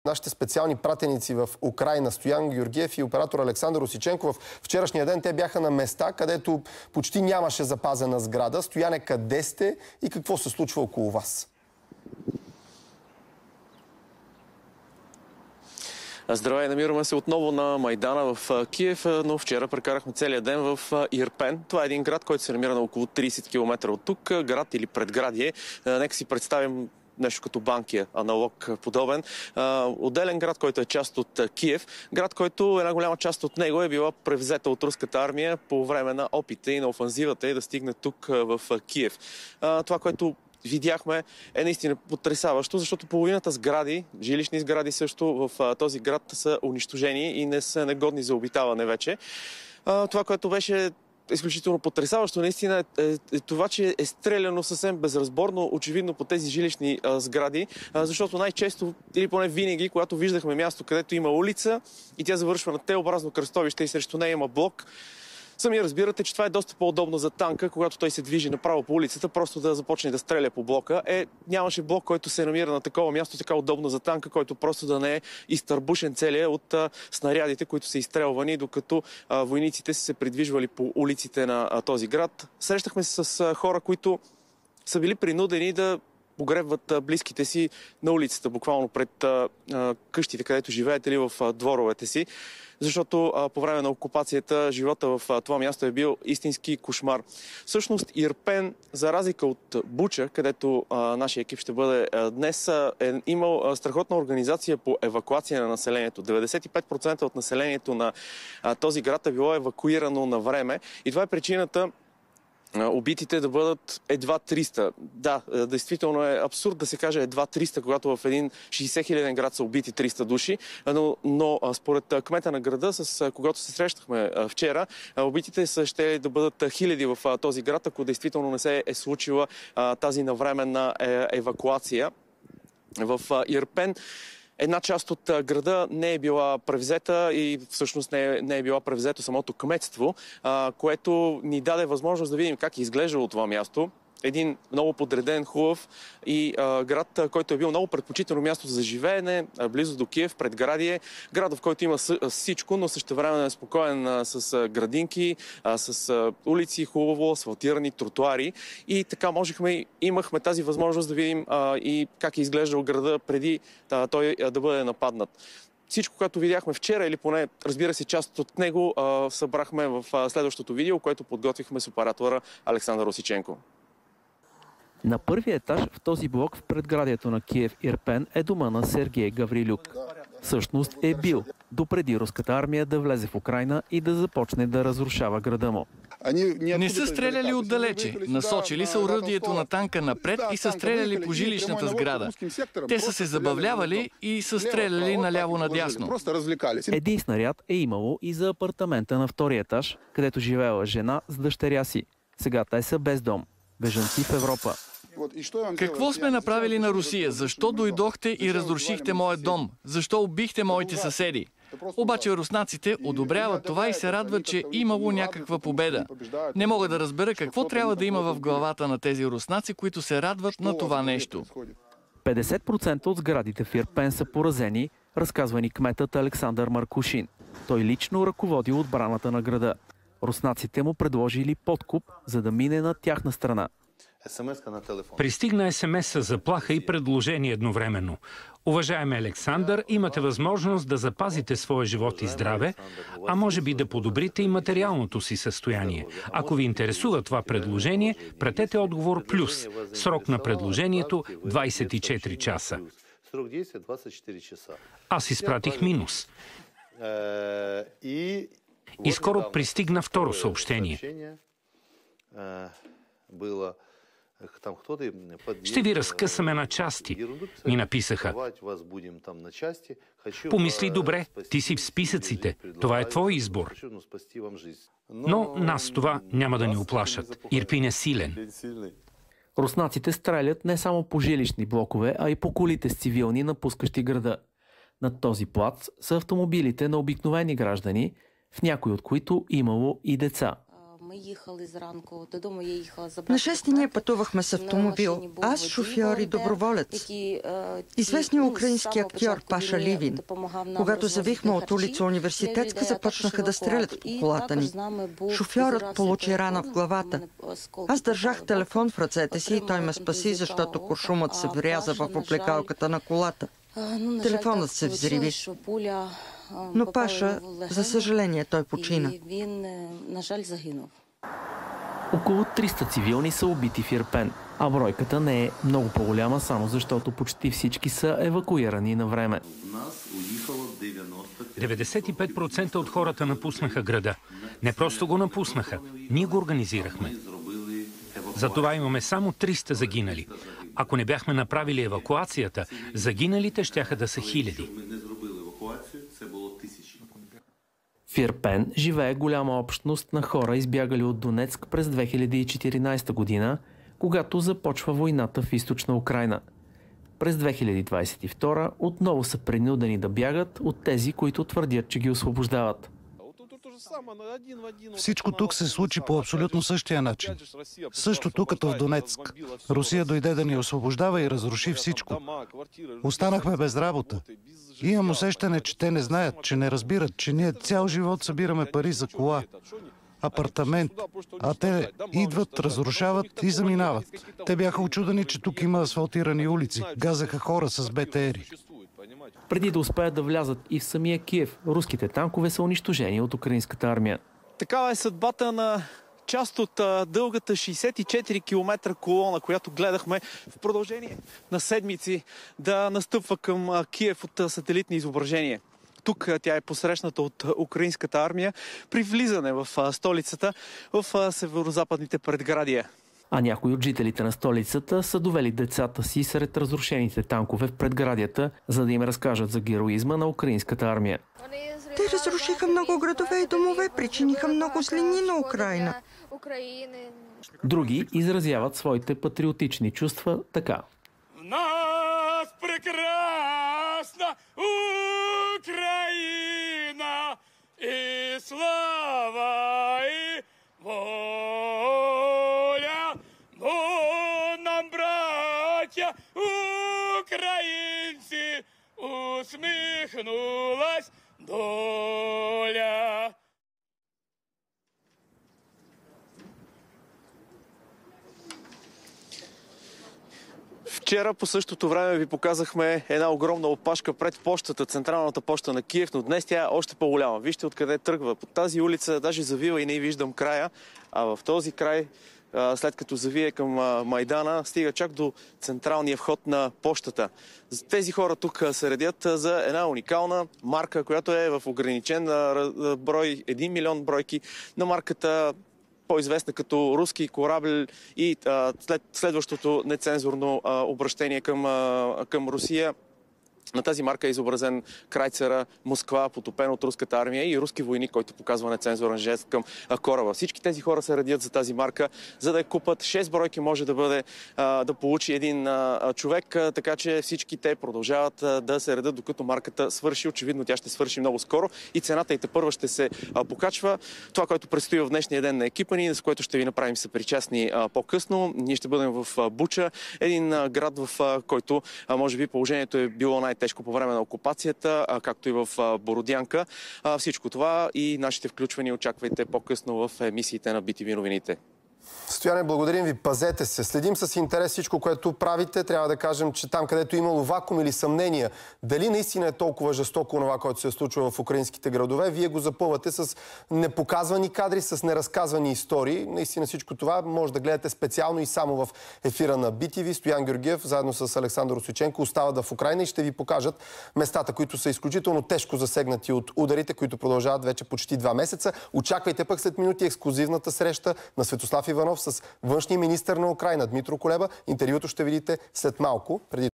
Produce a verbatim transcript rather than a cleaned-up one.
Нашите специални пратеници в Украйна, Стоян Георгиев и оператор Александър Осиченко, в вчерашния ден те бяха на места, където почти нямаше запазена сграда. Стояне, къде сте и какво се случва около вас? Здравей, намираме се отново на Майдана в Киев, но вчера прекарахме целия ден в Ирпен. Това е един град, който се намира на около трийсет километра от тук. Град или предградие. Нека си представим нещо като Банкия, аналог подобен. Отделен град, който е част от Киев. Град, който една голяма част от него е била превзета от руската армия по време на опита и на офанзивата и да стигне тук в Киев. Това, което видяхме, е наистина потресаващо, защото половината сгради, жилищни сгради също в този град са унищожени и не са негодни за обитаване вече. Това, което беше изключително потресаващо, наистина е, е, е това, че е стреляно съвсем безразборно, очевидно по тези жилищни а, сгради, а, защото най-често, или поне винаги, когато виждахме място, където има улица и тя завършва на Т-образно кръстовище и срещу нея има блок, сами разбирате, че това е доста по-удобно за танка, когато той се движи направо по улицата, просто да започне да стреля по блока. Е, нямаше блок, който се намира на такова място, така удобно за танка, който просто да не е изтърбушен целия от а, снарядите, които са изстрелвани, докато а, войниците са се придвижвали по улиците на а, този град. Срещахме се с а, хора, които са били принудени да погребват а, близките си на улицата, буквално пред а, а, къщите, където живеят, или в а, дворовете си. Защото а, по време на окупацията живота в а, това място е бил истински кошмар. Всъщност Ирпен, за разлика от Буча, където а, нашия екип ще бъде а, днес, а, е имал а, страхотна организация по евакуация на населението. деветдесет и пет процента от населението на а, този град е било евакуирано на време. И това е причината убитите да бъдат едва триста. Да, действително е абсурд да се каже едва триста, когато в един шейсет хиляден град са убити триста души, но, но според кмета на града, с когато се срещахме вчера, убитите са ще да бъдат хиляди в този град, ако действително не се е случила тази навременна евакуация. В Ирпен една част от града не е била превзета и всъщност не е, не е била превзето самото кметство, а, което ни даде възможност да видим как е изглеждало това място. Един много подреден, хубав и а, град, който е бил много предпочитано място за живеене, а, близо до Киев, предградие. Град, в който има всичко, но същевременно е спокоен а, с а, градинки, а, с а, улици, хубаво, асфалтирани тротуари. И така можехме, имахме тази възможност да видим а, и как е изглеждал града преди а, той а, да бъде нападнат. Всичко, което видяхме вчера, или поне, разбира се, част от него, а, събрахме в а, следващото видео, което подготвихме с оператора Александър Осиченко. На първия етаж в този блок в предградието на Киев Ирпен е дома на Сергей Гаврилюк. Всъщност е бил допреди руската армия да влезе в Украйна и да започне да разрушава града му. Не са стреляли отдалече. Насочили са оръдието на танка напред и са стреляли по жилищната сграда. Те са се забавлявали и са стреляли наляво-надясно. Един снаряд е имало и за апартамента на втория етаж, където живеела жена с дъщеря си. Сега те са без дом. Бежанци в Европа. Какво сме направили на Русия? Защо дойдохте и разрушихте моят дом? Защо убихте моите съседи? Обаче руснаците одобряват това и се радват, че имало някаква победа. Не мога да разбера какво трябва да има в главата на тези руснаци, които се радват на това нещо. петдесет процента от сградите в Ирпен са поразени, разказва ни кметът Александър Маркушин. Той лично ръководи отбраната на града. Руснаците му предложили подкуп, за да мине на тяхна страна. Пристигна ес ем ес със заплаха и предложение едновременно. Уважаеми Александър, имате възможност да запазите своя живот и здраве, а може би да подобрите и материалното си състояние. Ако ви интересува това предложение, пратете отговор плюс. Срок на предложението двайсет и четири часа. Аз изпратих минус. И скоро пристигна второ съобщение. Ще ви разкъсаме на части, ми написаха. Помисли добре, ти си в списъците. Това е твой избор. Но нас това няма да ни уплашат. Ирпин е силен. Руснаците стрелят не само по жилищни блокове, а и по колите с цивилни, напускащи града. На този плац са автомобилите на обикновени граждани, в някои от които имало и деца. На шести ние пътувахме с автомобил. Аз, шофьор и доброволец. Известният украински актьор Паша Ливин. Когато завихме от улица Университетска, започнаха да стрелят по колата ни. Шофьорът получи рана в главата. Аз държах телефон в ръцете си и той ме спаси, защото куршумът се вряза в облекалката на колата. Телефонът се взриви. Но Паша, за съжаление, той почина. Около триста цивилни са убити в Ирпен, а бройката не е много по-голяма, само защото почти всички са евакуирани на време. деветдесет и пет процента от хората напуснаха града. Не просто го напуснаха, ние го организирахме. Затова имаме само триста загинали. Ако не бяхме направили евакуацията, загиналите щяха да са хиляди. В Ирпен живее голяма общност на хора, избягали от Донецк през две хиляди и четиринадесета година, когато започва войната в източна Украйна. През две хиляди двадесет и втора отново са принудени да бягат от тези, които твърдят, че ги освобождават. Всичко тук се случи по абсолютно същия начин. Същото като в Донецк. Русия дойде да ни освобождава и разруши всичко. Останахме без работа. Имам усещане, че те не знаят, че не разбират, че ние цял живот събираме пари за кола, апартамент, а те идват, разрушават и заминават. Те бяха учудени, че тук има асфалтирани улици. Газаха хора с Б Т Р-и. Преди да успеят да влязат и в самия Киев, руските танкове са унищожени от украинската армия. Такава е съдбата на част от а, дългата шейсет и четири километра колона, която гледахме в продължение на седмици да настъпва към а, Киев от а, сателитни изображения. Тук а, тя е посрещната от а, украинската армия при влизане в а, столицата в а, северо-западните предградия. А някои от жителите на столицата са довели децата си сред разрушените танкове в предградията, за да им разкажат за героизма на украинската армия. Те разрушиха много градове и домове, причиниха много злини на Украйна. Други изразяват своите патриотични чувства така. Нас прекрасна Украина и слава и воля, но нам, братья украинцы, усмехнулась доля. Вчера по същото време ви показахме една огромна опашка пред пощата, централната поща на Киев, но днес тя е още по-голяма. Вижте откъде тръгва. По тази улица даже завива и не виждам края, а в този край, след като завие към Майдана, стига чак до централния вход на пощата. Тези хора тук се редят за една уникална марка, която е в ограничен брой, един милион бройки на марката, по-известна като руски корабел и а, след следващото нецензурно а, обращение към, а, към Русия. На тази марка е изобразен крайцера Москва, потопен от руската армия и руски войник, който показва нецензурен жест към кораба. Всички тези хора се радят за тази марка, за да я купат. шест бройки може да бъде а, да получи един а, човек, а, така че всички те продължават а, да се редят, докато марката свърши. Очевидно тя ще свърши много скоро и цената и тепърва ще се а, покачва. Това, което предстои в днешния ден на екипа ни, с което ще ви направим съпричастни а, по-късно. Ние ще бъдем в а, Буча, един а, град, в а, който а, може би положението е било най- тежко по време на окупацията, както и в Бородянка. Всичко това и нашите включвания очаквайте по-късно в емисиите на Би Ти Ви новините. Стояне, благодарим ви. Пазете се. Следим с интерес всичко, което правите. Трябва да кажем, че там, където е имало вакуум или съмнения, дали наистина е толкова жестоко това, което се е случва в украинските градове, вие го запълвате с непоказвани кадри, с неразказвани истории. Наистина всичко това може да гледате специално и само в ефира на Би Ти Ви. Стоян Георгиев, заедно с Александър Русиченко, остават в Украйна и ще ви покажат местата, които са изключително тежко засегнати от ударите, които продължават вече почти два месеца. Очаквайте пък след минути ексклузивната среща на Светослав Иванов с външния министър на Украйна Дмитро Кулеба. Интервюто ще видите след малко. Преди